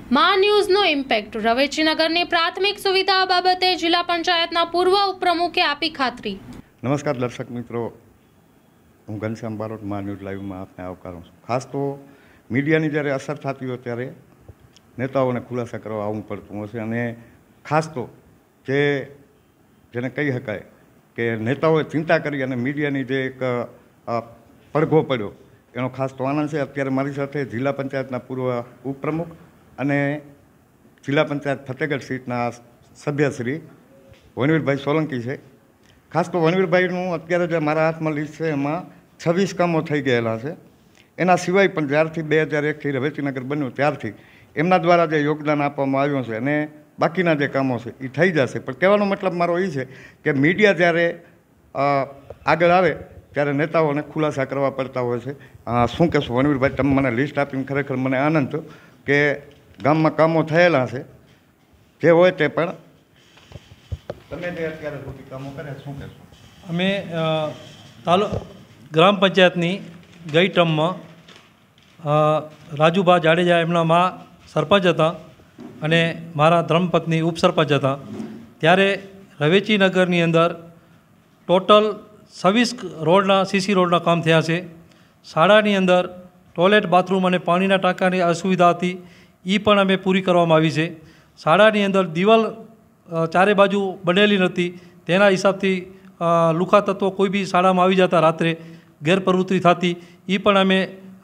મા ન્યૂઝનો ઇમ્પેક્ટ રવેચીનગરની પ્રાથમિક સુવિધા બાબતે જિલ્લા પંચાયતના પૂર્વ ઉપપ્રમુખે આપી ખાતરી। નમસ્કાર દર્શક મિત્રો, હું ઘનશ્યામ બારોટ મા ન્યૂઝ લાઈવમાં આપને આવકારું છું। ખાસ તો મીડિયાની જ્યારે અસર થતી હોય ત્યારે નેતાઓને ખુલાસા કરવા આવવું પડતું હશે, અને ખાસ તો જેને કહી શકાય કે નેતાઓએ ચિંતા કરી અને મીડિયાની જે એક પડઘો પડ્યો એનો ખાસ તો આનંદ છે। અત્યારે મારી સાથે જિલ્લા પંચાયતના પૂર્વ ઉપપ્રમુખ અને જિલ્લા પંચાયત ફતેહગઢ સીટના સભ્ય શ્રી વનવીરભાઈ સોલંકી છે। ખાસ તો વનવીરભાઈનું અત્યારે જે મારા હાથમાં લિસ્ટ છે એમાં 26 કામો થઈ ગયેલા છે। એના સિવાય પણ જ્યારથી 2001થી રવેચીનગર બન્યું ત્યારથી એમના દ્વારા જે યોગદાન આપવામાં આવ્યું છે અને બાકીના જે કામો છે એ થઈ જશે। પણ કહેવાનો મતલબ મારો એ છે કે મીડિયા જ્યારે આગળ આવે ત્યારે નેતાઓને ખુલાસા કરવા પડતા હોય છે। શું કહેશો વનવીરભાઈ, તમે મને લિસ્ટ આપીને ખરેખર મને આનંદ થયો કે ગામમાં કામો થયેલા છે, જે હોય તે પણ તમે જે અત્યારે સુધી કામો કર્યા શું કહેશો? અમે ગ્રામ પંચાયતની ગઈ ટર્મમાં રાજુભા જાડેજા એમના મા સરપંચ હતા અને મારા ધર્મપત્ની ઉપસરપંચ હતા। ત્યારે રવેચીનગરની અંદર ટોટલ 26 રોડના સીસી રોડના કામ થયા છે। શાળાની અંદર ટોયલેટ, બાથરૂમ અને પાણીના ટાંકાની અસુવિધા હતી, એ પણ અમે પૂરી કરવામાં આવી છે। શાળાની અંદર દિવાલ ચારે બાજુ બનેલી નથી, તેના હિસાબથી લુખા તત્વો કોઈ બી શાળામાં આવી જતા રાત્રે ગેરપ્રવૃત્તિ થતી, એ પણ અમે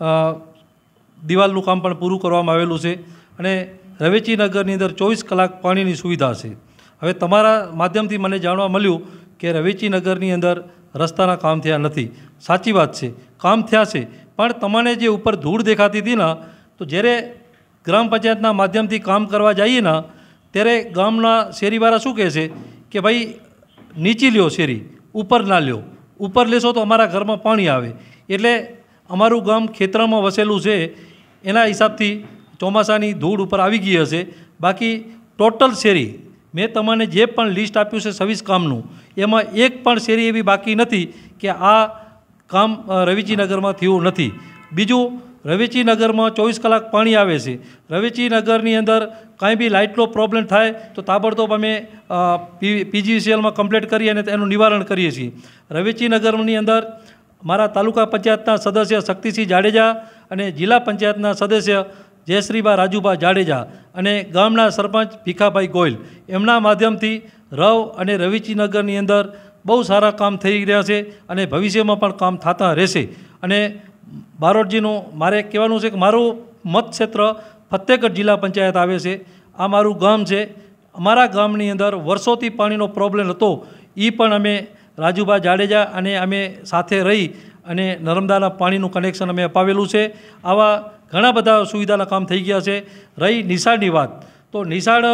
દિવાલનું કામ પણ પૂરું કરવામાં આવેલું છે। અને રવેચીનગરની અંદર 24 કલાક પાણીની સુવિધા છે। હવે તમારા માધ્યમથી મને જાણવા મળ્યું કે રવેચીનગરની અંદર રસ્તાના કામ થયા નથી। સાચી વાત છે, કામ થયા છે, પણ તમને જે ઉપર ધૂળ દેખાતી હતી ને, તો જ્યારે ગ્રામ પંચાયતના માધ્યમથી કામ કરવા જઈએ ને ત્યારે ગામના શેરીવાળા શું કહે છે કે ભાઈ નીચી લ્યો શેરી, ઉપર ના લ્યો, ઉપર લેશો તો અમારા ઘરમાં પાણી આવે। એટલે અમારું ગામ ખેતરમાં વસેલું છે, એના હિસાબથી ચોમાસાની ધૂળ ઉપર આવી ગઈ હશે। બાકી ટોટલ શેરી મેં તમને જે પણ લિસ્ટ આપ્યું છે 26 કામનું, એમાં એક પણ શેરી એવી બાકી નથી કે આ કામ રવેચીનગરમાં થયું નથી। બીજું, રવેચીનગરમાં 24 કલાક પાણી આવે છે। રવેચીનગરની અંદર કાંઈ બી લાઇટનો પ્રોબ્લેમ થાય તો તાબડતોબ અમે પીજીવીસીએલમાં કમ્પ્લેટ કરી અને તેનું નિવારણ કરીએ છીએ। રવેચીનગરની અંદર મારા તાલુકા પંચાયતના સદસ્ય શક્તિસિંહ જાડેજા અને જિલ્લા પંચાયતના સદસ્ય જયશ્રીબા રાજુભા જાડેજા અને ગામના સરપંચ ભીખાભાઈ ગોયલ એમના માધ્યમથી રવ અને રવેચીનગરની અંદર બહુ સારા કામ થઈ રહ્યા છે અને ભવિષ્યમાં પણ કામ થતા રહેશે। અને બારોટજીનું મારે કહેવાનું છે કે મારું મત ક્ષેત્ર ફતેહગઢ જિલ્લા પંચાયત આવે છે। આ મારું ગામ છે। અમારા ગામની અંદર વર્ષોથી પાણીનો પ્રોબ્લેમ હતો, એ પણ અમે રાજુભા જાડેજા અને અમે સાથે રહી અને નર્મદાના પાણીનું કનેક્શન અમે અપાવેલું છે। આવા ઘણા બધા સુવિધાના કામ થઈ ગયા છે। રહી નિશાળની વાત, તો નિશાળ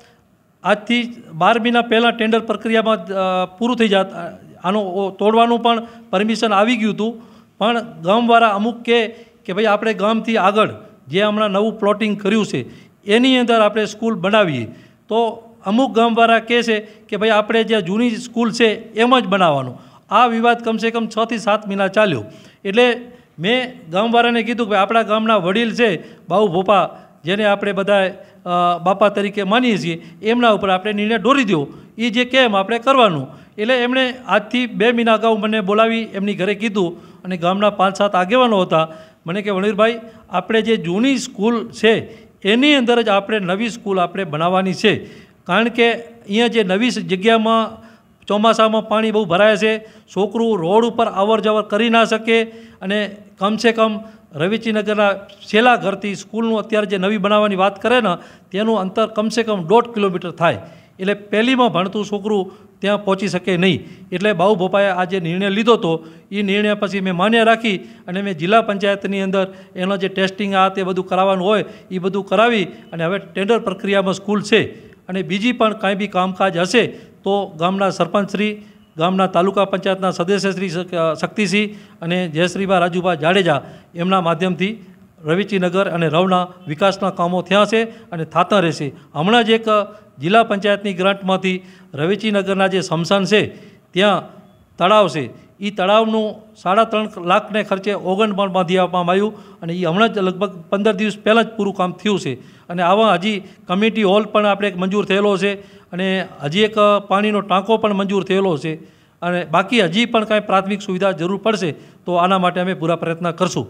આજથી 12 મહિના પહેલાં ટેન્ડર પ્રક્રિયામાં પૂરું થઈ જાત, આનું તોડવાનું પણ પરમિશન આવી ગયું હતું, પણ ગામવાળા અમુક કે ભાઈ આપણે ગામથી આગળ જે હમણાં નવું પ્લોટિંગ કર્યું છે એની અંદર આપણે સ્કૂલ બનાવીએ, તો અમુક ગામવાળા કહે છે કે ભાઈ આપણે જે જૂની સ્કૂલ છે એમ જ બનાવવાનું। આ વિવાદ કમસે કમ 6 થી 7 મહિના ચાલ્યો। એટલે મેં ગામવાળાને કીધું કે આપણા ગામના વડીલ છે બાઉ ભોપા, જેને આપણે બધા બાપા તરીકે માનીએ છીએ, એમના ઉપર આપણે નિર્ણય દોરી દો, એ જે કેમ આપણે કરવાનું। એટલે એમણે આજથી 2 મહિના અગાઉ મને બોલાવી એમની ઘરે કીધું અને ગામના 5-7 આગેવાનો હતા, મને કે વનવીરભાઈ આપણે જે જૂની સ્કૂલ છે એની અંદર જ આપણે નવી સ્કૂલ આપણે બનાવવાની છે, કારણ કે અહીંયા જે નવી જગ્યામાં ચોમાસામાં પાણી બહુ ભરાય છે, છોકરું રોડ ઉપર અવર જવર કરી ના શકે, અને કમસે કમ રવેચીનગરના છેલ્લા ઘરથી સ્કૂલનું અત્યારે જે નવી બનાવવાની વાત કરે ને તેનું અંતર કમસે કમ 1.5 કિલોમીટર થાય। એટલે પહેલીમાં ભણતું છોકરું ત્યાં પહોંચી શકે નહીં। એટલે બાઉ ભોપાએ આ જે નિર્ણય લીધો હતો એ નિર્ણય પછી મેં માન્ય રાખી અને મેં જિલ્લા પંચાયતની અંદર એનો જે ટેસ્ટિંગ આ તે બધું કરાવવાનું હોય એ બધું કરાવી અને હવે ટેન્ડર પ્રક્રિયામાં સ્કૂલ છે। અને બીજી પણ કાંઈ બી કામકાજ હશે તો ગામના સરપંચશ્રી, ગામના તાલુકા પંચાયતના સદસ્યશ્રી શક્તિસિંહ અને જયશ્રીબા રાજુભા જાડેજા એમના માધ્યમથી રવેચીનગર અને રવના વિકાસના કામો થયા છે અને થતા રહેશે। હમણાં જ એક જિલ્લા પંચાયતની ગ્રાન્ટમાંથી રવેચીનગરના જે સ્મશાન છે ત્યાં તળાવ છે એ તળાવનું 3.5 લાખને ખર્ચે ઓગણ પણ બાંધી આપવામાં આવ્યું અને એ હમણાં જ લગભગ 15 દિવસ પહેલાં જ પૂરું કામ થયું છે અને આવા હજી કમ્યુનિટી હોલ પણ આપણે એક મંજૂર થયેલો છે અને હજી એક પાણીનો ટાંકો પણ મંજૂર થયેલો છે અને બાકી હજી પણ કાંઈ પ્રાથમિક સુવિધા જરૂર પડશે તો આના માટે અમે પૂરા પ્રયત્ન કરશું।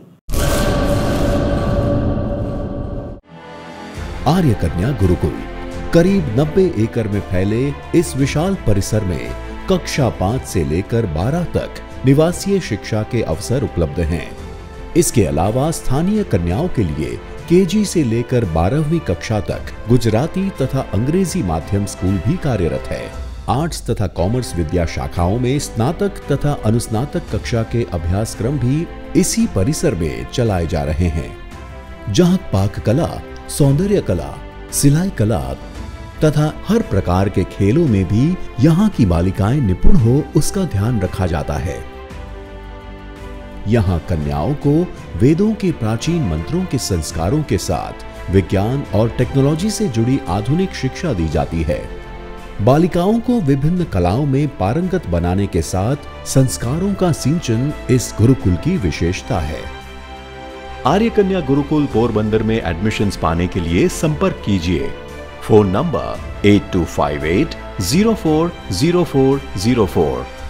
आर्य कन्या गुरुकुल करीब 90 एकड़ में फैले इस विशाल परिसर में कक्षा 5 से लेकर 12 तक निवासीय शिक्षा के अवसर उपलब्ध हैं। इसके अलावा स्थानीय कन्याओं के लिए केजी से लेकर 12वीं कक्षा तक गुजराती तथा अंग्रेजी माध्यम स्कूल भी कार्यरत है। आर्ट्स तथा कॉमर्स विद्या शाखाओं में स्नातक तथा अनुस्नातक कक्षा के अभ्यासक्रम भी इसी परिसर में चलाए जा रहे हैं, जहां पाक कला, सौंदर्य कला, सिलाई कला तथा हर प्रकार के खेलों में भी यहाँ की बालिकाएं निपुण हो उसका ध्यान रखा जाता है। यहाँ कन्याओं को वेदों के प्राचीन मंत्रों के संस्कारों के साथ विज्ञान और टेक्नोलॉजी से जुड़ी आधुनिक शिक्षा दी जाती है। बालिकाओं को विभिन्न कलाओं में पारंगत बनाने के साथ संस्कारों का सिंचन इस गुरुकुल की विशेषता है। आर्य कन्या गुरुकुल पोरबंदर में एडमिशन्स पाने के लिए संपर्क कीजिए। Phone number 8258 040404